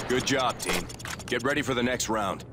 Good job, team. Get ready for the next round.